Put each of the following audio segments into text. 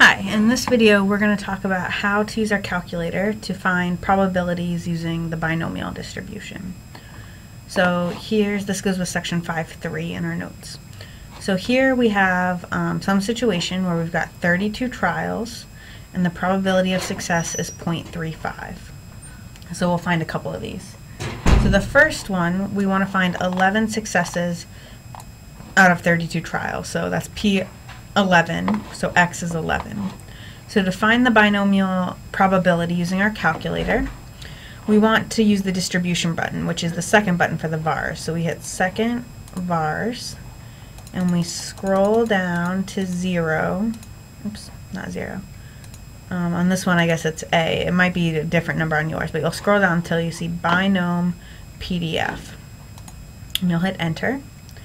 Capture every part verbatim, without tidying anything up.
Hi, in this video we're going to talk about how to use our calculator to find probabilities using the binomial distribution. So here's, this goes with section five point three in our notes. So here we have um, some situation where we've got thirty-two trials and the probability of success is zero point three five. So we'll find a couple of these. So the first one, we want to find eleven successes out of thirty-two trials. So that's P eleven, so x is eleven. So to find the binomial probability using our calculator, we want to use the distribution button, which is the second button for the vars. So we hit second vars, and we scroll down to zero. Oops, not zero. Um, on this one, I guess it's A. It might be a different number on yours, but you'll scroll down until you see Binom P D F. And you'll hit enter.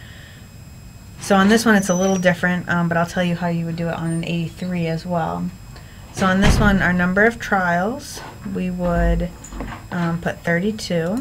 So on this one it's a little different, um, but I'll tell you how you would do it on an eighty-three as well. So on this one, our number of trials, we would um, put thirty-two,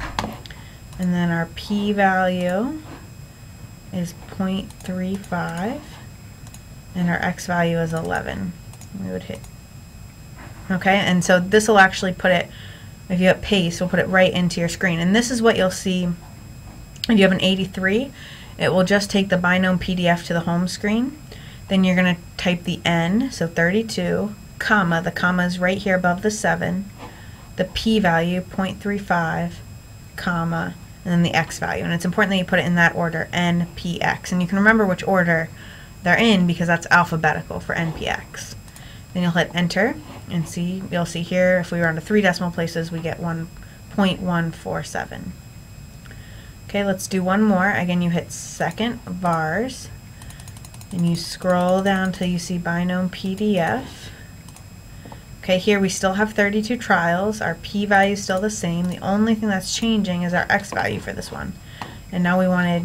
and then our p-value is zero point three five, and our x-value is eleven. We would hit okay, and so this will actually put it, if you hit paste, we'll put it right into your screen. And this is what you'll see if you have an eighty-three. It will just take the Binom P D F to the home screen. Then you're going to type the n, so thirty-two, comma, the comma is right here above the seven, the p-value, zero point three five, comma, and then the x-value. And it's important that you put it in that order, N, P, X. And you can remember which order they're in because that's alphabetical for N, P, X. Then you'll hit enter, and see, you'll see here, if we round to three decimal places, we get one point one four seven. Okay, let's do one more. Again, you hit second vars, and you scroll down till you see Binom P D F. Okay, here we still have thirty-two trials. Our p-value is still the same. The only thing that's changing is our x-value for this one. And now we wanted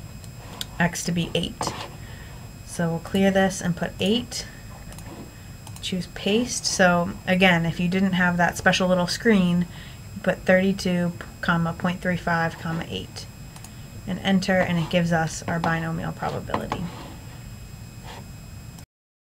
x to be eight. So we'll clear this and put eight. Choose paste. So again, if you didn't have that special little screen, you put thirty-two, comma, zero point three five, comma, eight. And enter, and it gives us our binomial probability.